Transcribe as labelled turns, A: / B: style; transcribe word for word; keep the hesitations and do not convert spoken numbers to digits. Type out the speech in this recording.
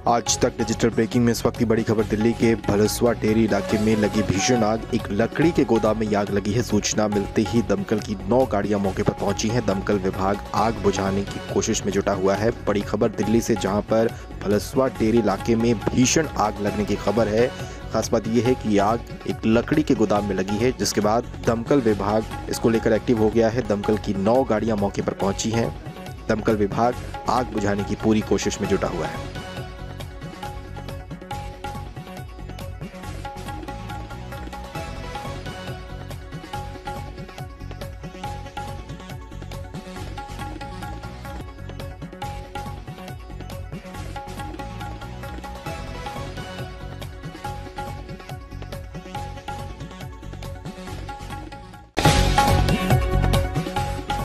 A: आज तक digital breaking में इस वक्त की बड़ी खबर। दिल्ली के भलसवा टेरी इलाके में लगी भीषण आग। एक लकड़ी के गोदाम में आग लगी है। सूचना मिलते ही दमकल की नौ गाड़ियां मौके पर पहुंची हैं। दमकल विभाग आग बुझाने की कोशिश में जुटा हुआ है। बड़ी खबर दिल्ली से, जहां पर भलसवा टेरी इलाके में भीषण आग लगने की खबर है। खास बात यह है कि आग एक लकड़ी के गोदाम में लगी है, जिसके बाद दमकल विभाग इसको लेकर एक्टिव हो गया है। दमकल की नौ गाड़ियां मौके पर पहुंची हैं। दमकल विभाग आग बुझाने की पूरी कोशिश में जुटा हुआ है।